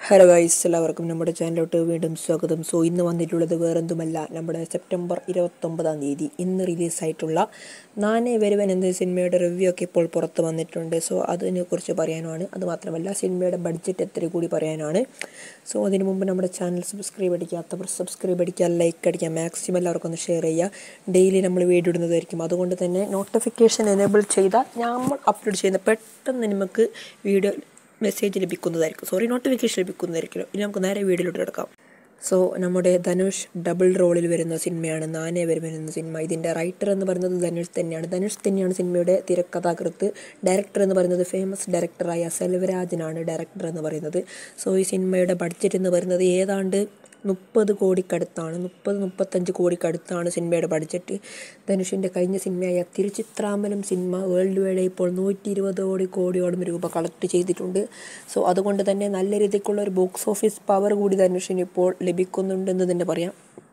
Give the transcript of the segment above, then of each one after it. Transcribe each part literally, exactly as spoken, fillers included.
Hello guys, എല്ലാവർക്കും നമ്മുടെ ചാനലിലോട്ട് വീണ്ടും സ്വാഗതം. സോ ഇന്ന് വന്നിട്ടുള്ളത് വേറെന്തുമല്ല, നമ്മുടെ സെപ്റ്റംബർ ഇരുപത്തൊമ്പതാം തീയതി ഇന്ന് റിലീസായിട്ടുള്ള നാനേ വരുവൻ എന്ന സിനിമയുടെ റിവ്യൂ ഒക്കെ ഇപ്പോൾ പുറത്ത് വന്നിട്ടുണ്ട്. സോ അതിനെക്കുറിച്ച് പറയാനാണ്. അതുമാത്രമല്ല സിനിമയുടെ ബഡ്ജറ്റ് എത്ര കൂടി പറയാനാണ്. സോ അതിന് മുമ്പ് നമ്മുടെ ചാനൽ സബ്സ്ക്രൈബ് അടിക്കാത്തവർ സബ്സ്ക്രൈബ് അടിക്കുക, ലൈക്ക് അടിക്കുക, മാക്സിമം എല്ലാവർക്കും ഒന്ന് ഷെയർ ചെയ്യുക. ഡെയിലി നമ്മൾ വീഡിയോ ഇടുന്നതായിരിക്കും. അതുകൊണ്ട് തന്നെ നോട്ടിഫിക്കേഷൻ എനേബിൾ ചെയ്താൽ നമ്മൾ അപ്ലോഡ് ചെയ്യുന്ന പെട്ടെന്ന് നമുക്ക് വീഡിയോ മെസ്സേജ് ലഭിക്കുന്നതായിരിക്കും. സോറി നോട്ടിഫിക്കേഷൻ ലഭിക്കുന്നതായിരിക്കും. ഇനി നമുക്ക് നേരെ വീഡിയോയിലോട്ട് കിടക്കാം. സോ നമ്മുടെ ധനുഷ് ഡബിൾ റോളിൽ വരുന്ന സിനിമയാണ് നാനേ വരുവൻ എന്ന സിനിമ. ഇതിൻ്റെ റൈറ്റർ എന്ന് പറയുന്നത് ധനുഷ് തന്നെയാണ്. ധനുഷ് തന്നെയാണ് സിനിമയുടെ തിരക്കഥാകൃത്ത്. ഡയറക്ടർ എന്ന് പറയുന്നത് ഫേമസ് ഡയറക്ടറായ സെൽവരാജനാണ് ഡയറക്ടർ എന്ന് പറയുന്നത്. സോ ഈ സിനിമയുടെ ബഡ്ജറ്റ് എന്ന് പറയുന്നത് ഏതാണ്ട് മുപ്പത് കോടിക്കടുത്താണ്. മുപ്പത് മുപ്പത്തഞ്ച് കോടിക്കടുത്താണ് സിനിമയുടെ ബഡ്ജറ്റ്. ധനുഷിൻ്റെ കഴിഞ്ഞ സിനിമയായ തിരുച്ചിത്രാമ്പലം സിനിമ വേൾഡ് വൈഡ് ഇപ്പോൾ നൂറ്റി ഇരുപത് കോടി കോടിയോളം രൂപ കളക്ട് ചെയ്തിട്ടുണ്ട്. സോ അതുകൊണ്ട് തന്നെ നല്ല രീതിക്കുള്ള ഒരു ബോക്സ് ഓഫീസ് പവർ കൂടി ധനുഷിന് ഇപ്പോൾ ലഭിക്കുന്നുണ്ടെന്ന് തന്നെ പറയാം.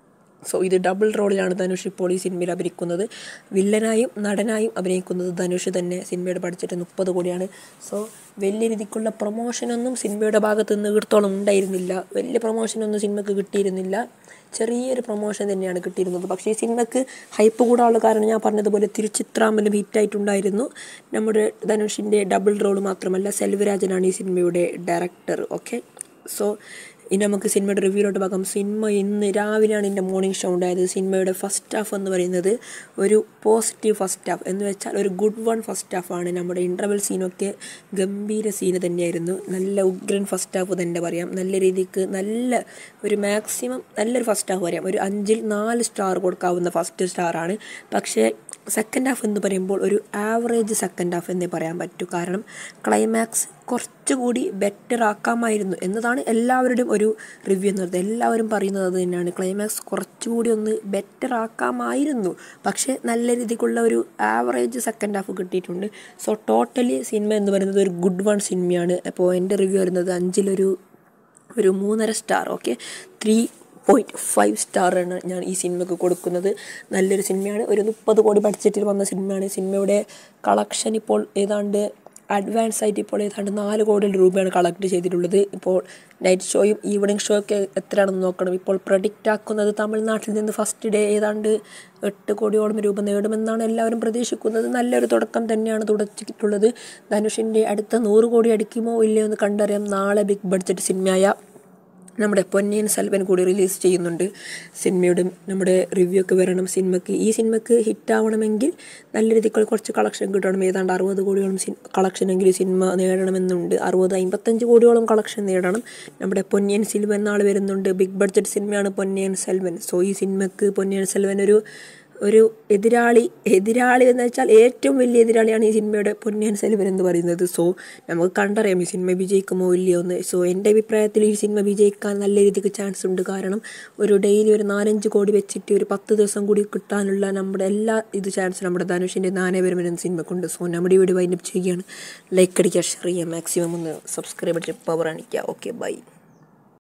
സോ ഇത് ഡബിൾ റോളിലാണ് ധനുഷ് ഇപ്പോൾ ഈ സിനിമയിൽ അഭിനയിക്കുന്നത്. വില്ലനായും നടനായും അഭിനയിക്കുന്നത് ധനുഷ് തന്നെ. സിനിമയുടെ ബഡ്ജറ്റ് മുപ്പത് കോടിയാണ്. സോ വലിയ രീതിക്കുള്ള പ്രൊമോഷനൊന്നും സിനിമയുടെ ഭാഗത്ത് നിന്ന് ഇടത്തോളം ഉണ്ടായിരുന്നില്ല. വലിയ പ്രൊമോഷനൊന്നും സിനിമയ്ക്ക് കിട്ടിയിരുന്നില്ല. ചെറിയൊരു പ്രൊമോഷൻ തന്നെയാണ് കിട്ടിയിരുന്നത്. പക്ഷേ ഈ സിനിമയ്ക്ക് ഹൈപ്പ് കൂടാനുള്ള കാരണം ഞാൻ പറഞ്ഞതുപോലെ തിരുച്ചിത്രാമ്പലം ഹിറ്റായിട്ടുണ്ടായിരുന്നു. നമ്മുടെ ധനുഷിൻ്റെ ഡബിൾ റോൾ മാത്രമല്ല, സെൽവരാജനാണ് ഈ സിനിമയുടെ ഡയറക്ടർ. ഓക്കെ, സോ ഇനി നമുക്ക് സിനിമയുടെ റിവ്യൂലോട്ട് പോകാം. സിനിമ ഇന്ന് രാവിലെയാണ് എൻ്റെ മോർണിംഗ് ഷോ ഉണ്ടായത്. സിനിമയുടെ ഫസ്റ്റ് ഹാഫ് എന്ന് പറയുന്നത് ഒരു പോസിറ്റീവ് ഫസ്റ്റ് ഹാഫ് എന്ന് വെച്ചാൽ ഒരു ഗുഡ് വൺ ഫസ്റ്റ് ഹാഫാണ്. നമ്മുടെ ഇൻ്റർവെൽ സീനൊക്കെ ഗംഭീര സീന് തന്നെയായിരുന്നു. നല്ല ഉഗ്രൻ ഫസ്റ്റ് ഹാഫ് തന്നെ പറയാം. നല്ല രീതിക്ക് നല്ല ഒരു മാക്സിമം നല്ലൊരു ഫസ്റ്റ് ഹാഫ് പറയാം. ഒരു അഞ്ചിൽ നാല് സ്റ്റാർ കൊടുക്കാവുന്ന ഫസ്റ്റ് സ്റ്റാറാണ്. പക്ഷേ സെക്കൻഡ് ഹാഫ് എന്ന് പറയുമ്പോൾ ഒരു ആവറേജ് സെക്കൻഡ് ഹാഫ് എന്നേ പറയാൻ പറ്റൂ. കാരണം ക്ലൈമാക്സ് കുറച്ചുകൂടി ബെറ്റർ ആക്കാമായിരുന്നു എന്നതാണ് എല്ലാവരുടെയും ഒരു റിവ്യൂ എന്ന് പറയുന്നത്. എല്ലാവരും പറയുന്നത് അത് തന്നെയാണ്. ക്ലൈമാക്സ് കുറച്ചുകൂടി ഒന്ന് ബെറ്റർ ആക്കാമായിരുന്നു, പക്ഷേ നല്ല രീതിക്കുള്ള ഒരു ആവറേജ് സെക്കൻഡ് ഹാഫ് കിട്ടിയിട്ടുണ്ട്. സോ ടോട്ടലി സിനിമ എന്ന് പറയുന്നത് ഒരു ഗുഡ് വൺ സിനിമയാണ്. അപ്പോൾ എൻ്റെ റിവ്യൂ വരുന്നത് അഞ്ചിലൊരു ഒരു മൂന്നര star. Okay, three point five സ്റ്റാറാണ് ഞാൻ ഈ സിനിമയ്ക്ക് കൊടുക്കുന്നത്. നല്ലൊരു സിനിമയാണ്. ഒരു മുപ്പത് കോടി ബഡ്ജറ്റിൽ വന്ന സിനിമയാണ്. സിനിമയുടെ കളക്ഷൻ ഇപ്പോൾ ഏതാണ്ട് അഡ്വാൻസ് ആയിട്ട് ഇപ്പോൾ ഏതാണ്ട് നാല് കോടി രൂപയാണ് കളക്ട് ചെയ്തിട്ടുള്ളത്. ഇപ്പോൾ നൈറ്റ് ഷോയും ഈവനിങ് ഷോ ഒക്കെ എത്രയാണെന്ന് നോക്കണം. ഇപ്പോൾ പ്രഡിക്റ്റ് ആക്കുന്നത് തമിഴ്നാട്ടിൽ നിന്ന് ഫസ്റ്റ് ഡേ ഏതാണ്ട് എട്ട് കോടിയോളം രൂപ നേടുമെന്നാണ് എല്ലാവരും പ്രതീക്ഷിക്കുന്നത്. നല്ലൊരു തുടക്കം തന്നെയാണ് തുടച്ചിട്ടുള്ളത്. ധനുഷിൻ്റെ അടുത്ത നൂറ് കോടി അടിക്കുമോ ഇല്ലയോ എന്ന് കണ്ടറിയാം. നാളെ ബിഗ് ബഡ്ജറ്റ് സിനിമയായ നമ്മുടെ പൊന്നിയിൻ സെൽവൻ കൂടി റിലീസ് ചെയ്യുന്നുണ്ട്. സിനിമയുടെ നമ്മുടെ റിവ്യൂ ഒക്കെ വരണം. സിനിമയ്ക്ക് ഈ സിനിമയ്ക്ക് ഹിറ്റാവണമെങ്കിൽ നല്ല രീതിക്ക് കുറച്ച് കളക്ഷൻ കിട്ടണം. ഏതാണ്ട് അറുപത് കോടിയോളം സി കളക്ഷനെങ്കിലും സിനിമ നേടണമെന്നുണ്ട്. അറുപത് അമ്പത്തഞ്ച് കോടിയോളം കളക്ഷൻ നേടണം. നമ്മുടെ പൊന്നിയിൻ സെൽവൻ നാളെ വരുന്നുണ്ട്. ബിഗ് ബഡ്ജറ്റ് സിനിമയാണ് പൊന്നിയിൻ സെൽവൻ. സോ ഈ സിനിമയ്ക്ക് പൊന്നിയിൻ സെൽവൻ ഒരു ഒരു എതിരാളി എതിരാളി എന്ന് വെച്ചാൽ ഏറ്റവും വലിയ എതിരാളിയാണ് ഈ സിനിമയുടെ പൊന്നിയിൻ സെൽവൻ എന്ന് പറയുന്നത്. സോ നമുക്ക് കണ്ടറിയാം ഈ സിനിമ വിജയിക്കുമോ ഇല്ലയോ എന്ന്. സോ എൻ്റെ അഭിപ്രായത്തിൽ ഈ സിനിമ വിജയിക്കാൻ നല്ല രീതിക്ക് ചാൻസ് ഉണ്ട്. കാരണം ഒരു ഡെയിലി ഒരു നാലഞ്ച് കോടി വെച്ചിട്ട് ഒരു പത്ത് ദിവസം കൂടി കിട്ടാനുള്ള നമ്മുടെ എല്ലാ ഇത് ചാൻസ് നമ്മുടെ ധനുഷിൻ്റെ നാനേ വരുവൻ എന്ന സിനിമക്കുണ്ട്. സോ നമ്മുടെ വീഡിയോ വൈൻഡപ്പ് ചെയ്യുകയാണ്. ലൈക്ക് അടിക്കുക, ഷെയർ ചെയ്യുക, മാക്സിമം ഒന്ന് സബ്സ്ക്രൈബ് അടിച്ച് പവർ അണിക്കുക. Okay, by.